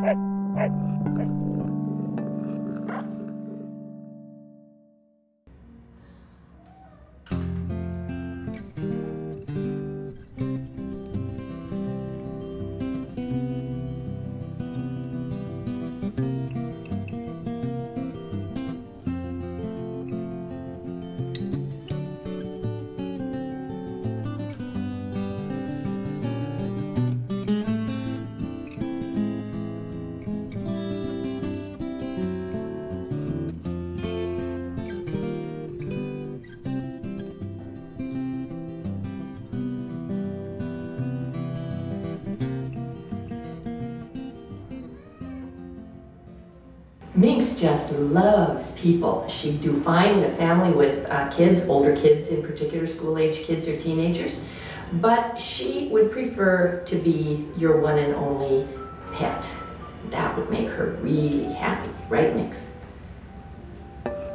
Minx just loves people. She'd do fine in a family with kids, older kids in particular, school-age kids or teenagers, but she would prefer to be your one and only pet. That would make her really happy, right, Minx?